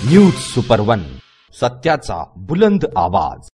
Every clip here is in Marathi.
न्यूज सुपर वन, सत्याचा बुलंद आवाज।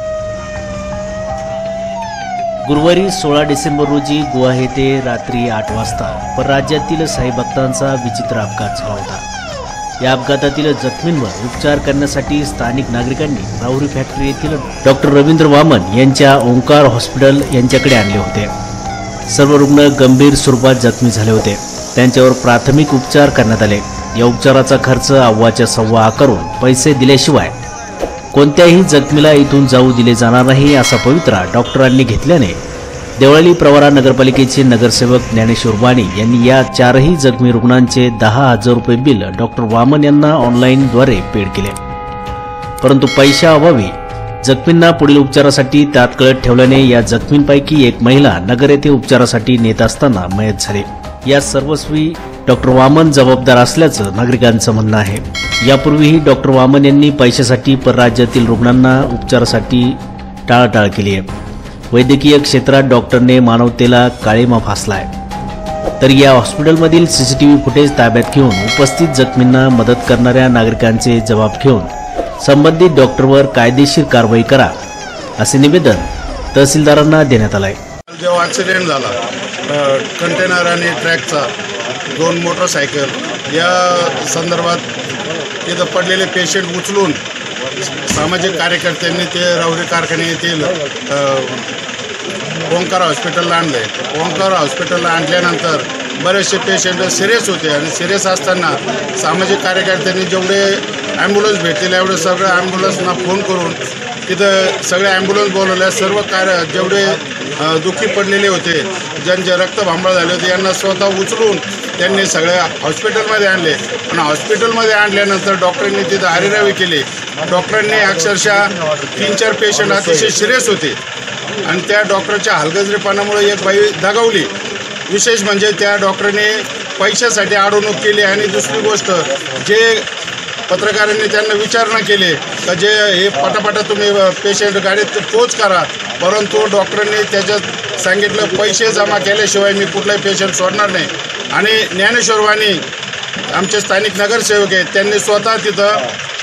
गुरुवारी 16 डिसेंबर रोजी गोवा येथे रात्री 8 वाजता परराज्यातील साई भक्तांचा विचित्र अपघात झाला होता। या अपघातातील जखमींवर उपचार करण्यासाठी स्थानिक नागरिकांनी राहुरी फॅक्टरी येथील डॉक्टर रवींद्र वामन यांच्या ओंकार हॉस्पिटल यांच्याकडे आणले होते। सर्व रुग्ण गंभीर स्वरूपात जखमी झाले होते। त्यांच्यावर प्राथमिक उपचार करण्यात आले। या उपचाराचा खर्च अव्वाच्या सव्वा आकारून पैसे दिल्याशिवाय कोणत्याही जखमीला इथून जाऊ दिले जाणार नाही असा पवित्रा डॉक्टरांनी घेतल्याने देवळाली प्रवरा नगरपालिकेचे नगरसेवक ज्ञानेश्वर वाणी यांनी या चारही जखमी रुग्णांचे 10,000 रुपये बिल डॉक्टर वामन यांना ऑनलाईनद्वारे पेड केले। परंतु पैशाअभावी जखमींना पुढील उपचारासाठी तात्काळ ठेवल्याने या जखमींपैकी एक महिला नगर येथे उपचारासाठी नेत असताना मयत झाली। या सर्वस्वी डॉक्टर वामन जबाबदार असल्याचं नागरिकांचं म्हणणं आहे। यापूर्वीही डॉक्टर वामन यांनी पैशासाठी परराज्यातील रुग्णांना उपचारासाठी टाळाटाळ केली आहे। वैद्यकीय क्षेत्रात डॉक्टरने मानवतेला काळीमा फासलाय। तर या हॉस्पिटलमधील सीसीटीव्ही फुटेज ताब्यात घेऊन उपस्थित जखमींना मदत करणाऱ्या नागरिकांचे जबाब घेऊन संबंधित डॉक्टरवर कायदेशीर कारवाई करा असे निवेदन तहसीलदारांना देण्यात आले। जेव्हा ॲक्सिडेंट झाला कंटेनर आणि ट्रॅकचा 2 मोटरसायकल या संदर्भात तिथं पडलेले पेशंट उचलून सामाजिक कार्यकर्त्यांनी ते राहुरी कारखाने येथील ओंकार हॉस्पिटलला आणले। ओंकार हॉस्पिटलला आणल्यानंतर बरेचसे पेशंट सिरियस होते आणि सिरियस असताना सामाजिक कार्यकर्त्यांनी जेवढे ॲम्ब्युलन्स भेटतील एवढे सगळ्या ॲम्ब्युलन्सना फोन करून तिथं सगळे ॲम्ब्युलन्स बोलवल्या। सर्व जेवढे दुःखी पडलेले होते, ज्यांचे रक्तभांबळ झाले होते, यांना स्वतः उचलून त्यांनी सगळ्या हॉस्पिटलमध्ये आणले। पण हॉस्पिटलमध्ये आणल्यानंतर डॉक्टरांनी तिथं आरेरावी केली। डॉक्टरांनी अक्षरशः 3-4 पेशंट अतिशय सिरियस होते आणि त्या डॉक्टरच्या हलगर्जीपणामुळे एक बाई दगावली। विशेष म्हणजे त्या डॉक्टरने पैशासाठी अडवणूक केली आणि दुसरी गोष्ट जे पत्रकारांनी त्यांना विचारणा केली का जे हे पटापटा तुम्ही पेशंट गाडीत पोच करा, परंतु डॉक्टरांनी त्याच्यात सांगितलं पैसे जमा केल्याशिवाय मी कुठलाही पेशंट सोडणार नाही। आणि ज्ञानेश्वर वाणी आमचे स्थानिक नगरसेवक आहेत, त्यांनी स्वतः तिथं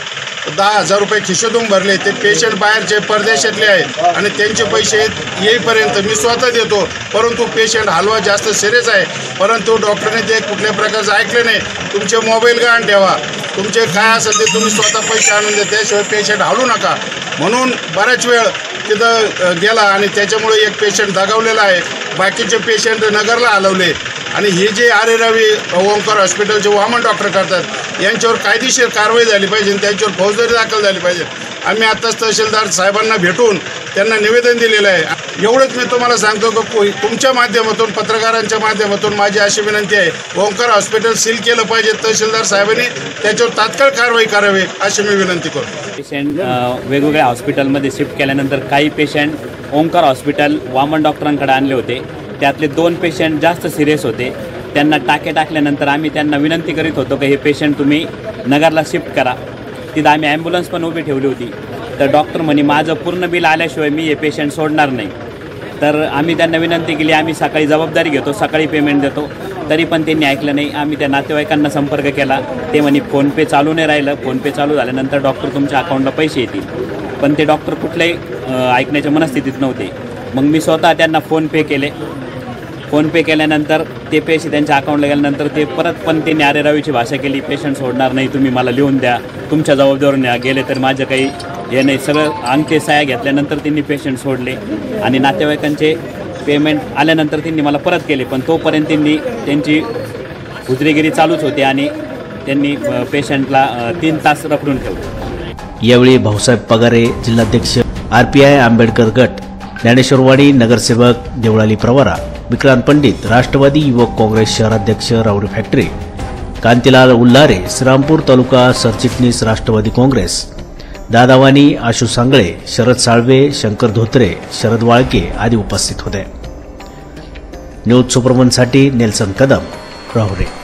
10,000 रुपये खिशातून भरले। ते पेशंट बाहेरचे परदेशातले आहेत आणि त्यांचे पैसे येईपर्यंत मी स्वतः देतो, परंतु पेशंट हलवा जास्त सिरियस आहे। परंतु डॉक्टरने ते कुठल्या प्रकारचं ऐकलं नाही। तुमचे मोबाईल गहाण ठेवा, तुमचे काय असेल ते तुम्ही स्वतः पैसे आणून द्या, त्याशिवाय पेशंट हलू नका म्हणून बराच वेळ तिथं गेला आणि त्याच्यामुळे एक पेशंट दगावलेला आहे। बाकीचे पेशंट नगरला हलवले आणि हे जे आरेरावी ओंकार हॉस्पिटलचे वामन डॉक्टर करतात यांच्यावर कायदेशीर कारवाई झाली पाहिजे आणि त्यांच्यावर फौजदारी दाखल झाली पाहिजे। आम्ही आत्ताच तहसीलदार साहेबांना भेटून त्यांना निवेदन दिलेलं आहे। एवढंच मी तुम्हाला सांगतो की तुमच्या माध्यमातून पत्रकारांच्या माध्यमातून माझी अशी विनंती आहे, ओंकार हॉस्पिटल सील केलं पाहिजे। तहसीलदार साहेबांनी त्याच्यावर तात्काळ कारवाई करावी अशी मी विनंती करतो। पेशंट वेगवेगळ्या हॉस्पिटलमध्ये शिफ्ट केल्यानंतर काही पेशंट ओंकार हॉस्पिटल वामन डॉक्टरांकडे आणले होते। त्यातले 2 पेशंट जास्त सिरियस होते। त्यांना टाके टाकल्यानंतर आम्ही त्यांना विनंती करीत होतो की हे पेशंट तुम्ही नगरला शिफ्ट करा। तिथं आम्ही ॲम्ब्युलन्स पण उभी ठेवली होती। तर डॉक्टर म्हणे माझं पूर्ण बिल आल्याशिवाय मी हे पेशंट सोडणार नाही। तर आम्ही त्यांना विनंती केली, आम्ही सकाळी जबाबदारी घेतो, सकाळी पेमेंट देतो, तरी पण त्यांनी ऐकलं नाही। आम्ही त्या नातेवाईकांना संपर्क केला, ते म्हणे फोनपे चालू नाही राहिलं। फोनपे चालू झाल्यानंतर डॉक्टर तुमच्या अकाउंटला पैसे येतील, पण ते डॉक्टर कुठल्याही ऐकण्याच्या मनस्थितीत नव्हते। मग मी स्वतः त्यांना फोनपे केले। फोनपे केल्यानंतर ते पैसे त्यांच्या अकाउंटला गेल्यानंतर ते परत पण त्यांनी आरेरावीची भाषा केली, पेशंट सोडणार नाही, तुम्ही मला लिहून द्या, तुमच्या जबाबदारीने गेले तर माझं काही हे नाही। सगळं अंगठे सह्या घेतल्यानंतर त्यांनी पेशंट सोडले आणि नातेवाईकांचे पेमेंट आल्यानंतर त्यांनी मला परत केले, पण तोपर्यंत त्यांची हुजरेगिरी चालूच होती आणि त्यांनी पेशंटला 3 तास रखडून ठेवले। यावेळी भाऊसाहेब पगारे जिल्हाध्यक्ष RPI आंबेडकर गट, ज्ञानेश्वर वाणी नगरसेवक देवळाली प्रवरा, विक्रांत पंडित राष्ट्रवादी युवक काँग्रेस शहराध्यक्ष राहुरी फॅक्टरी, कांतीलाल उल्हारे श्रीरामपूर तालुका सरचिटणीस राष्ट्रवादी काँग्रेस, दादा वाणी, आशू सांगळे, शरद साळवे, शंकर धोत्रे, शरद वाळके आदी उपस्थित होते। न्यूज सुपरवनसाठी नेल्सन कदम, राहुरी।